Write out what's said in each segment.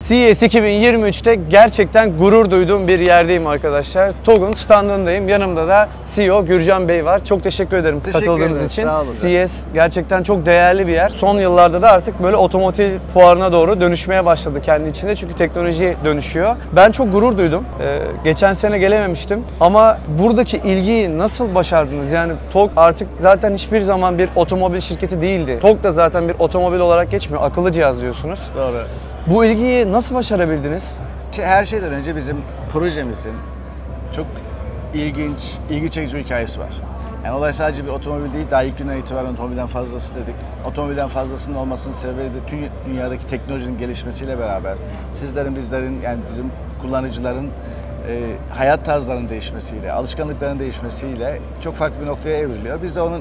CES 2023'te gerçekten gurur duyduğum bir yerdeyim arkadaşlar. TOG'un standındayım. Yanımda da CEO Gürcan Bey var. Çok teşekkür ederim katıldığınız için. Sağ olun. CES gerçekten çok değerli bir yer. Son yıllarda da artık böyle otomotiv fuarına doğru dönüşmeye başladı kendi içinde. Çünkü teknoloji dönüşüyor. Ben çok gurur duydum. Geçen sene gelememiştim. Ama buradaki ilgiyi nasıl başardınız? Yani TOG artık zaten hiçbir zaman bir otomobil şirketi değildi. TOG da zaten bir otomobil olarak geçmiyor. Akıllı cihaz diyorsunuz. Doğru. Bu ilgiyi nasıl başarabildiniz? Her şeyden önce bizim projemizin çok ilgi çekici bir hikayesi var. Yani olay sadece bir otomobil değil, daha ilk günden itibaren otomobilden fazlası dedik. Otomobilden fazlasının olmasının sebebi de tüm dünyadaki teknolojinin gelişmesiyle beraber bizlerin yani bizim kullanıcıların hayat tarzlarının değişmesiyle, alışkanlıkların değişmesiyle çok farklı bir noktaya evriliyor. Biz de onun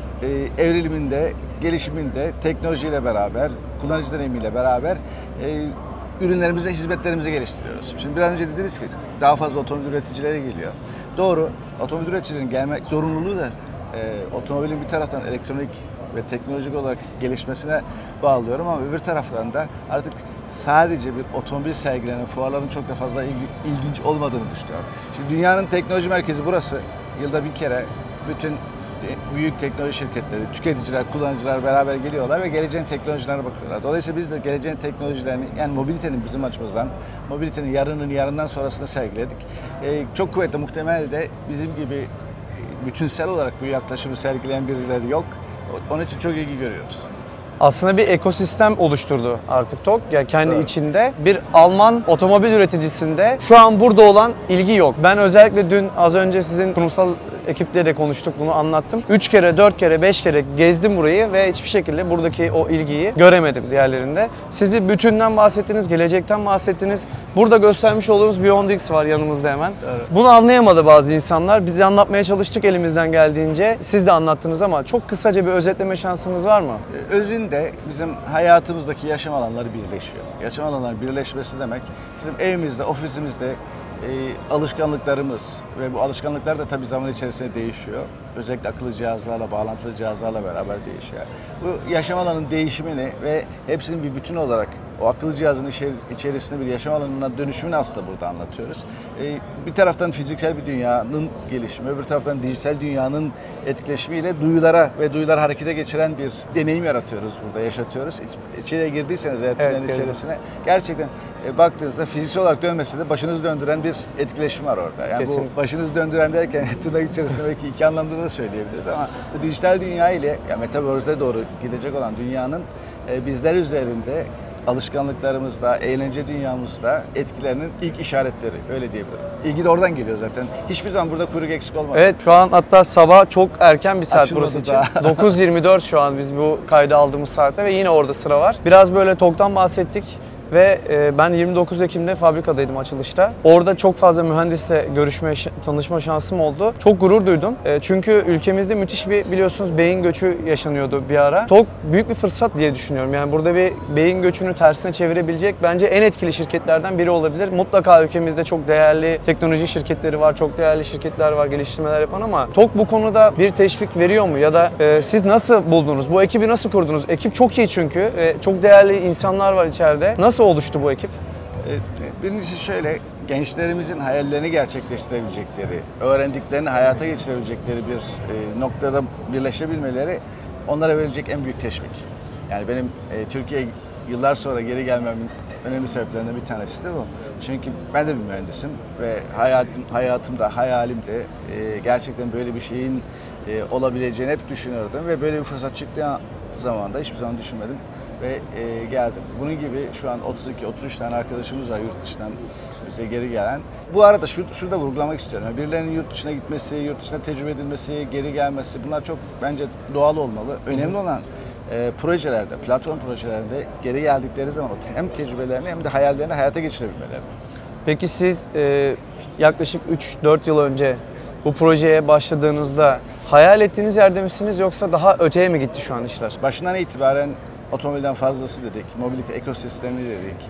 evriliminde, gelişiminde teknolojiyle beraber, kullanıcı deneyimiyle beraber ürünlerimizi, hizmetlerimizi geliştiriyoruz. Şimdi biraz önce dediniz ki daha fazla otomobil üreticileri geliyor. Doğru, otomobil üreticilerinin gelmek zorunluluğu da otomobilin bir taraftan elektronik ve teknolojik olarak gelişmesine bağlıyorum ama öbür taraftan da artık sadece bir otomobil sergilenen fuarların çok da fazla ilginç olmadığını düşünüyorum. Şimdi dünyanın teknoloji merkezi burası. Yılda bir kere bütün büyük teknoloji şirketleri, tüketiciler, kullanıcılar beraber geliyorlar ve geleceğin teknolojilerine bakıyorlar. Dolayısıyla biz de geleceğin teknolojilerini, yani mobilitenin bizim açımızdan, mobilitenin yarından sonrasını sergiledik. Çok kuvvetli muhtemel de bizim gibi bütünsel olarak bu yaklaşımı sergileyen birileri yok. Onun için çok ilgi görüyoruz. Aslında bir ekosistem oluşturdu artık TOG. Yani kendi içinde bir Alman otomobil üreticisinde şu an burada olan ilgi yok. Ben özellikle dün az önce sizin kurumsal ekiple de konuştuk, bunu anlattım. 3 kere, 4 kere, 5 kere gezdim burayı ve hiçbir şekilde buradaki o ilgiyi göremedim diğerlerinde. Siz bir bütünden bahsettiniz, gelecekten bahsettiniz. Burada göstermiş olduğunuz Beyond X var yanımızda hemen. Evet. Bunu anlayamadı bazı insanlar. Biz anlatmaya çalıştık elimizden geldiğince. Siz de anlattınız ama çok kısaca bir özetleme şansınız var mı? Özünde bizim hayatımızdaki yaşam alanları birleşiyor. Yaşam alanları birleşmesi demek bizim evimizde, ofisimizde alışkanlıklarımız ve bu alışkanlıklar da tabii zaman içerisinde değişiyor. Özellikle akıllı cihazlarla, bağlantılı cihazlarla beraber değişiyor. Bu yaşam alanının değişimini ve hepsinin bir bütün olarak o akıllı cihazın içerisinde bir yaşam alanına dönüşümünü aslında burada anlatıyoruz. Bir taraftan fiziksel bir dünyanın gelişimi, öbür taraftan dijital dünyanın etkileşimiyle duyulara ve duyular harekete geçiren bir deneyim yaratıyoruz burada, yaşatıyoruz. İçeriye girdiyseniz tünelin içerisine gerçekten baktığınızda fiziksel olarak dönmesi de başınızı döndüren bir etkileşim var orada. Yani kesinlikle. Bu başınızı döndüren derken tırnak içerisinde belki iki anlamda da söyleyebiliriz ama bu dijital dünya ile yani Metaverse'e doğru gidecek olan dünyanın bizler üzerinde alışkanlıklarımızda, eğlence dünyamızda etkilerinin ilk işaretleri, öyle diyebilirim. İlgi de oradan geliyor zaten. Hiçbir zaman burada kuyruk eksik olmadı. Evet, şu an hatta sabah çok erken bir saat Açılmadı burası için. daha. 9:24 şu an biz bu kaydı aldığımız saatte ve yine orada sıra var. Biraz böyle TOG'dan bahsettik. Ve ben 29 Ekim'de fabrikadaydım açılışta. Orada çok fazla mühendisle tanışma şansım oldu. Çok gurur duydum. Çünkü ülkemizde müthiş bir biliyorsunuz beyin göçü yaşanıyordu bir ara. TOG büyük bir fırsat diye düşünüyorum. Yani burada bir beyin göçünü tersine çevirebilecek bence en etkili şirketlerden biri olabilir. Mutlaka ülkemizde çok değerli teknoloji şirketleri var, çok değerli şirketler var, geliştirmeler yapan ama TOG bu konuda bir teşvik veriyor mu? Ya da siz nasıl buldunuz? Bu ekibi nasıl kurdunuz? Ekip çok iyi çünkü. Çok değerli insanlar var içeride. Nasıl oluştu bu ekip? Birincisi şöyle, gençlerimizin hayallerini gerçekleştirebilecekleri, öğrendiklerini hayata geçirebilecekleri bir noktada birleşebilmeleri onlara verilecek en büyük teşvik. Yani benim Türkiye'ye yıllar sonra geri gelmemin önemli sebeplerinden bir tanesi de bu. Çünkü ben de bir mühendisim ve hayatımda, hayalimde gerçekten böyle bir şeyin olabileceğini hep düşünürdüm ve böyle bir fırsat çıktığı zaman da hiçbir zaman düşünmedim. Ve geldim. Bunun gibi şu an 32-33 tane arkadaşımız var yurt dışından bize geri gelen. Bu arada şurada vurgulamak istiyorum. Yani birilerinin yurt dışına gitmesi, yurt dışına tecrübe edilmesi, geri gelmesi bunlar çok bence doğal olmalı. Önemli olan projelerde, platform projelerinde geri geldikleri zaman hem tecrübelerini hem de hayallerini hayata geçirebilmeleri. Peki siz yaklaşık 3-4 yıl önce bu projeye başladığınızda hayal ettiğiniz yerde misiniz yoksa daha öteye mi gitti şu an işler? Başından itibaren otomobilden fazlası dedik, mobilite ekosistemi dedik.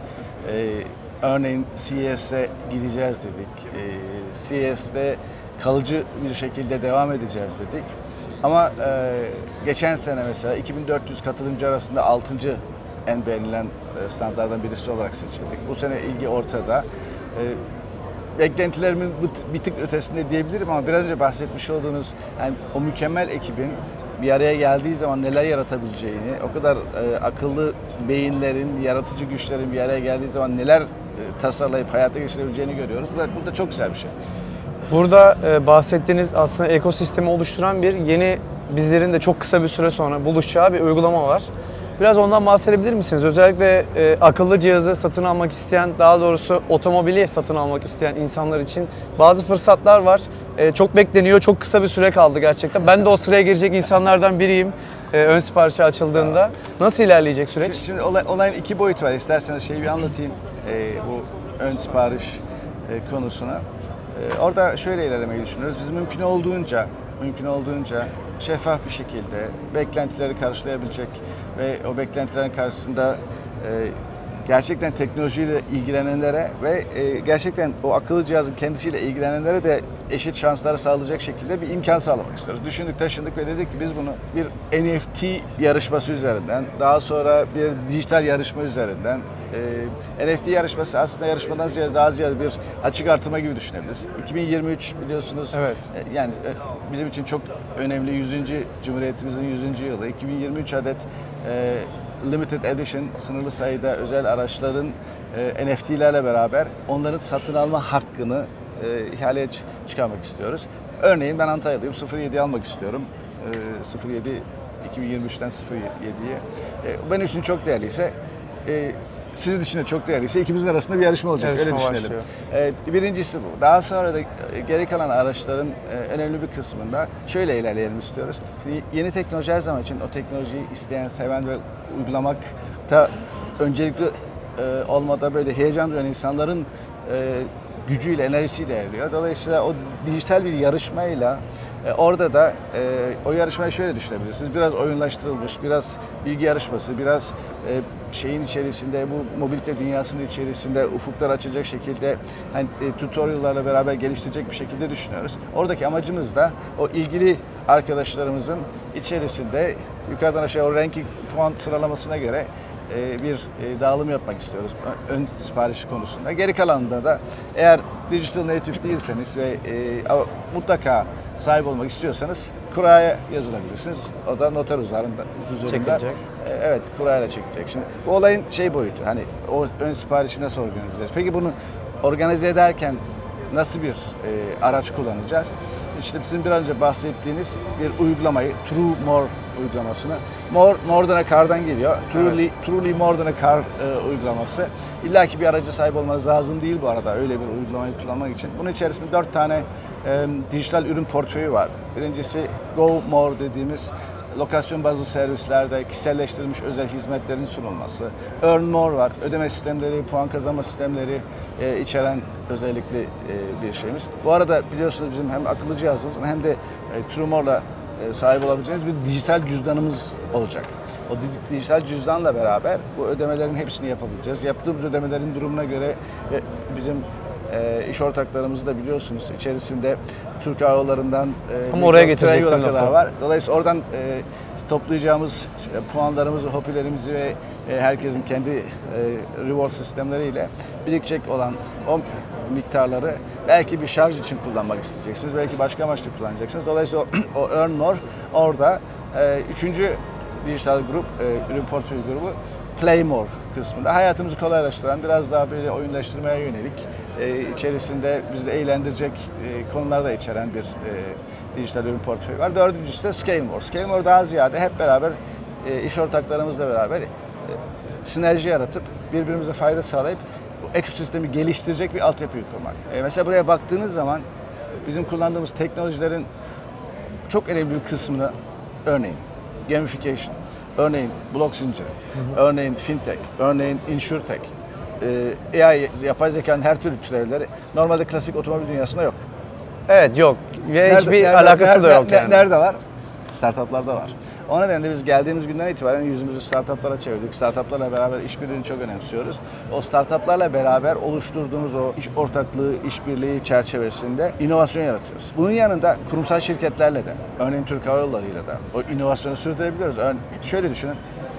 Örneğin CES'e gideceğiz dedik. CES'te kalıcı bir şekilde devam edeceğiz dedik. Ama geçen sene mesela 2400 katılımcı arasında 6. en beğenilen standlardan birisi olarak seçildik. Bu sene ilgi ortada. Beklentilerimin bir tık ötesinde diyebilirim ama biraz önce bahsetmiş olduğunuz yani o mükemmel ekibin bir araya geldiği zaman neler yaratabileceğini, o kadar akıllı beyinlerin, yaratıcı güçlerin bir araya geldiği zaman neler tasarlayıp hayata geçirebileceğini görüyoruz. Bu da çok güzel bir şey. Burada bahsettiğiniz aslında ekosistemi oluşturan bir yeni, bizlerin de çok kısa bir süre sonra buluşacağı bir uygulama var. Biraz ondan bahsedebilir misiniz? Özellikle akıllı cihazı satın almak isteyen, daha doğrusu otomobili satın almak isteyen insanlar için bazı fırsatlar var. Çok bekleniyor, çok kısa bir süre kaldı gerçekten. Ben de o sıraya girecek insanlardan biriyim. Ön siparişi açıldığında. Nasıl ilerleyecek süreç? Şimdi olayın iki boyutu var. İsterseniz şeyi bir anlatayım. Bu ön sipariş konusuna. Orada şöyle ilerlemeyi düşünüyoruz. Biz mümkün olduğunca şeffaf bir şekilde beklentileri karşılayabilecek ve o beklentilerin karşısında gerçekten teknolojiyle ilgilenenlere ve gerçekten o akıllı cihazın kendisiyle ilgilenenlere de eşit şansları sağlayacak şekilde bir imkan sağlamak istiyoruz. Düşündük, taşındık ve dedik ki biz bunu bir NFT yarışması üzerinden, daha sonra bir dijital yarışma üzerinden, NFT yarışması aslında yarışmadan ziyade daha ziyade bir açık artırma gibi düşünebiliriz. 2023 biliyorsunuz, evet. Yani bizim için çok önemli 100. Cumhuriyetimizin 100. yılı. 2023 adet limited edition, sınırlı sayıda özel araçların NFT'lerle beraber onların satın alma hakkını ihaleye çıkarmak istiyoruz. Örneğin ben Antalya'dayım, 07 almak istiyorum. 07 2023'ten 07'ye. Benim için çok değerliyse, sizin için de çok değerliyse ikimizin arasında bir yarışma olacak. Yarışma öyle düşünelim. Birincisi bu. Daha sonra da geri kalan araçların önemli bir kısmında şöyle ilerleyelim istiyoruz. Şimdi yeni teknoloji her zaman için o teknolojiyi isteyen, seven ve uygulamakta öncelikli olmada böyle heyecan duyan insanların gücüyle, enerjisiyle ilerliyor. Dolayısıyla o dijital bir yarışmayla orada da o yarışmayı şöyle düşünebilirsiniz. Biraz oyunlaştırılmış, biraz bilgi yarışması, biraz şeyin içerisinde, bu mobilite dünyasının içerisinde ufuklar açacak şekilde hani tutorial'larla beraber geliştirecek bir şekilde düşünüyoruz. Oradaki amacımız da o ilgili arkadaşlarımızın içerisinde yukarıdan aşağı o ranking puan sıralamasına göre bir dağılım yapmak istiyoruz ön sipariş konusunda. Geri kalanında da eğer digital native değilseniz ve mutlaka sahip olmak istiyorsanız kuraya yazılabilirsiniz. O da noter huzurunda. Çekilecek. Evet, kurayla çekilecek. Şimdi bu olayın şey boyutu, hani o ön siparişi nasıl organize edeceğiz? Peki bunu organize ederken nasıl bir araç kullanacağız? İşte sizin bir önce bahsettiğiniz bir uygulamayı, TrueMore uygulamasını, more than a car'dan geliyor. Truly more than a car uygulaması. İlla ki bir araca sahip olmanız lazım değil bu arada öyle bir uygulamayı kullanmak için. Bunun içerisinde 4 tane dijital ürün portföyü var. Birincisi Go More dediğimiz lokasyon bazlı servislerde kişiselleştirilmiş özel hizmetlerin sunulması. Earn More var. Ödeme sistemleri, puan kazanma sistemleri içeren özellikle bir şeyimiz. Bu arada biliyorsunuz bizim hem akıllı cihazımızın hem de TrueMore'la sahip olabileceğiniz bir dijital cüzdanımız olacak. O dijital cüzdanla beraber bu ödemelerin hepsini yapabileceğiz. Yaptığımız ödemelerin durumuna göre bizim iş ortaklarımızı da biliyorsunuz içerisinde Türk Hava Yolları'ndan oraya getirecektim kadar var. Dolayısıyla oradan toplayacağımız puanlarımızı, hopilerimizi ve herkesin kendi reward sistemleriyle birikecek olan o miktarları belki bir şarj için kullanmak isteyeceksiniz, belki başka amaçla kullanacaksınız. Dolayısıyla o Earn More orada üçüncü dijital grup, ürün portföy grubu Play More kısmında hayatımızı kolaylaştıran, biraz daha böyle oyunlaştırmaya yönelik, içerisinde bizi eğlendirecek konularda içeren bir dijital ürün portföyü var. Dördüncüsü de Scale More. Scale More daha ziyade hep beraber iş ortaklarımızla beraber sinerji yaratıp birbirimize fayda sağlayıp bu ekosistemi geliştirecek bir altyapıyı kurmak. Mesela buraya baktığınız zaman bizim kullandığımız teknolojilerin çok önemli bir kısmını, örneğin gamification, örneğin blok zinciri, örneğin fintech, örneğin insurtech, AI, yapay zekanın her türlü türevleri normalde klasik otomobil dünyasında yok. Evet, yok. Ve hiçbir alakası da yok yani. Nerede var? Startuplarda var. O nedenle biz geldiğimiz günden itibaren yüzümüzü startuplara çevirdik. Startuplarla beraber işbirliğini çok önemsiyoruz. O startuplarla beraber oluşturduğumuz o iş ortaklığı, işbirliği çerçevesinde inovasyon yaratıyoruz. Bunun yanında kurumsal şirketlerle de, örneğin Türk Hava Yolları'yla da o inovasyonu sürdürebiliyoruz. Şöyle düşünün,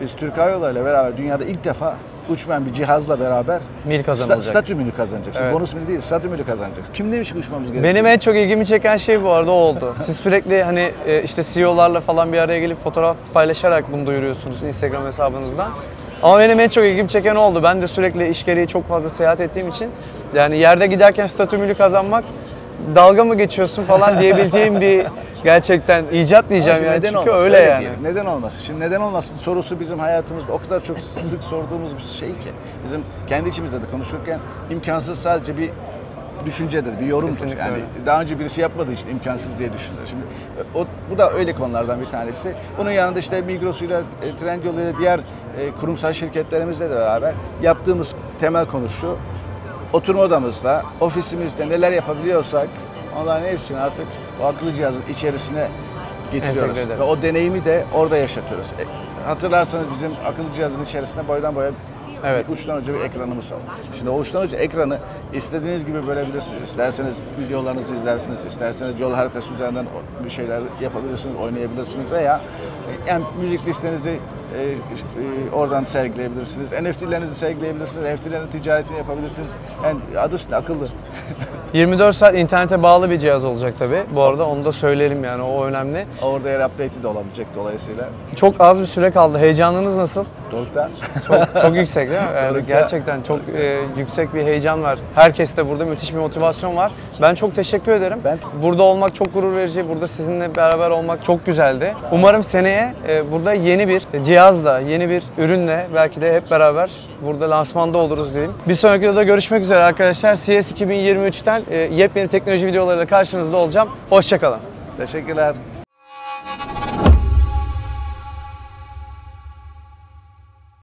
biz Türk Hava Yolları ile beraber dünyada ilk defa uçmayan bir cihazla beraber Mil kazanılacak. statümünü kazanacaksın. Evet. Bonus mili değil, statümünü kazanacaksın. Kim demiş ki uçmamız gerekiyor? Benim en çok ilgimi çeken şey bu arada o oldu. Siz sürekli hani işte CEO'larla falan bir araya gelip fotoğraf paylaşarak bunu duyuruyorsunuz Instagram hesabınızdan. Ama benim en çok ilgimi çeken oldu. Ben de sürekli iş gereği çok fazla seyahat ettiğim için yani yerde giderken statümülü kazanmak dalga mı geçiyorsun falan diyebileceğim bir gerçekten icat diyeceğim yani çünkü olmasın? öyle yani. Değil. Neden olmasın? Şimdi neden olmasın sorusu bizim hayatımızda o kadar çok sık sorduğumuz bir şey ki. Bizim kendi içimizde de konuşurken imkansız sadece bir düşüncedir, bir yorumdur. Kesinlikle Yani öyle. daha önce birisi yapmadığı için imkansız diye düşünülür. Şimdi bu da öyle konulardan bir tanesi. Bunun yanında işte Migros'uyla, Trendyol'uyla diğer kurumsal şirketlerimizle de beraber yaptığımız temel konu şu. Oturma odamızda, ofisimizde neler yapabiliyorsak onların hepsini artık o akıllı cihazın içerisine getiriyoruz. Entegre ederek. Ve o deneyimi de orada yaşatıyoruz. Hatırlarsanız bizim akıllı cihazın içerisinde boydan boya Evet. bir uçtan uca bir ekranımız var. Şimdi o uçtan uca ekranı istediğiniz gibi bölebilirsiniz. İsterseniz videolarınızı izlersiniz, isterseniz yol haritası üzerinden bir şeyler yapabilirsiniz, oynayabilirsiniz veya yani müzik listenizi oradan sergileyebilirsiniz. NFT'lerinizi sergileyebilirsiniz, NFT'lerin ticaretini yapabilirsiniz. Yani adı üstünde akıllı. 24 saat internete bağlı bir cihaz olacak tabii. Bu arada onu da söyleyelim yani o önemli. Orada yer update'i de olabilecek dolayısıyla. Çok az bir süre kaldı. Heyecanınız nasıl? Doruk'ta. Çok yüksek değil mi? Yani Doruk'ta- gerçekten çok yüksek bir heyecan var. Herkeste burada müthiş bir motivasyon var. Ben çok teşekkür ederim. Burada olmak çok gurur verici. Burada sizinle beraber olmak çok güzeldi. Umarım seneye burada yeni bir cihazla, yeni bir ürünle belki de hep beraber burada lansmanda oluruz diyeyim. Bir sonraki videoda görüşmek üzere arkadaşlar. CS 2023'ten yepyeni teknoloji videolarıyla karşınızda olacağım. Hoşça kalın. Teşekkürler.